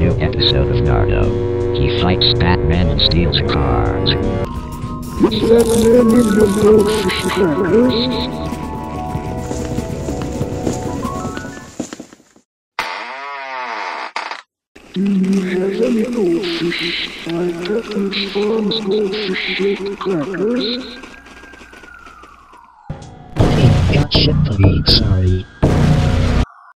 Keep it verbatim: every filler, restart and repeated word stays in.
new episode of Naruto. He fights Batman and steals cars. Is that man in the goldfish crackers? Do you have any goldfish? I Pepper's Farms goldfish-shaped crackers. Hey, gotcha, buddy. Sorry.